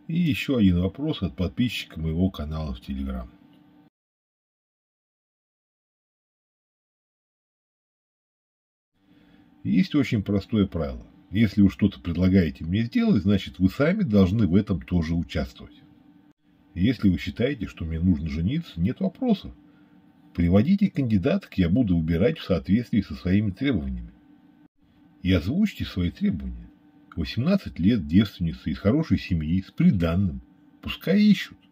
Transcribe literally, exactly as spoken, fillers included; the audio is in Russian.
И еще один вопрос от подписчика моего канала в Телеграм. Есть очень простое правило. Если вы что-то предлагаете мне сделать, значит вы сами должны в этом тоже участвовать. Если вы считаете, что мне нужно жениться, нет вопросов. Приводите кандидаток, я буду выбирать в соответствии со своими требованиями. И озвучьте свои требования. восемнадцать лет, девственница, из хорошей семьи, с приданным. Пускай ищут.